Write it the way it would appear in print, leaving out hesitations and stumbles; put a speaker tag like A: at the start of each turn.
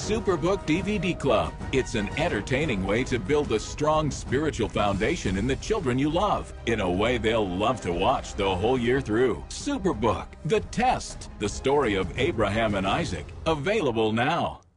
A: Superbook DVD Club. It's an entertaining way to build a strong spiritual foundation in the children you love, in a way they'll love to watch the whole year through. Superbook, The Test, the story of Abraham and Isaac, available now.